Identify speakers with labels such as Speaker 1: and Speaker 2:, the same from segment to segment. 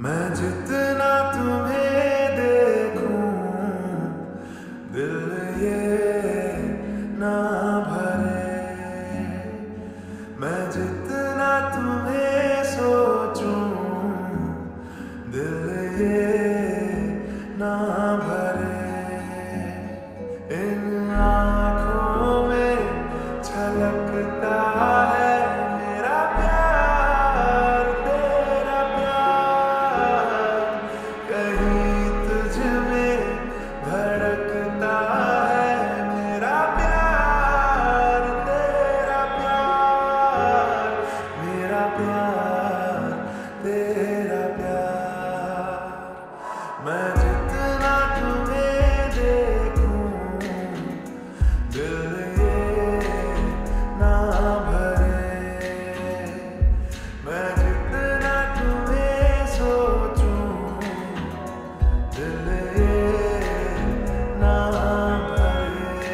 Speaker 1: मैं जितना तुम्हें देखूं दिल ये ना भरे, मैं जितना तुम्हें सोचूं दिल ये ना भरे। इन आँखों में छलकता है मेरा प्यार तेरा प्यार, कहीं तुझ में धड़कता है मेरा प्यार तेरा प्यार, मेरा प्यार तेरा प्यार। मैं जितना तुम्हें देखूं दिल ये ना भरे, मैं जितना तुम्हें सोचूं दिल ये ना भरे।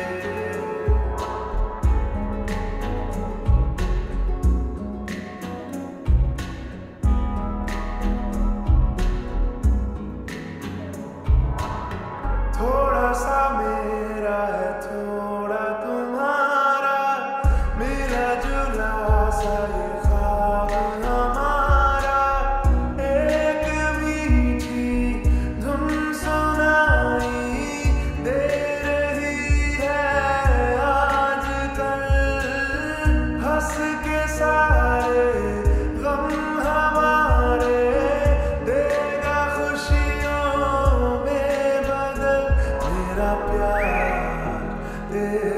Speaker 1: थोड़ा सा मेरा है थोड़ा तुम्हारा, मेरा जुला सा ये ख्वाब हमारा, एक मीठी धुन सुनाई दे रही है आजकल, हंस के सारे गम हमारे देगा खुशियों में बदल, मेरा प्यार तेरा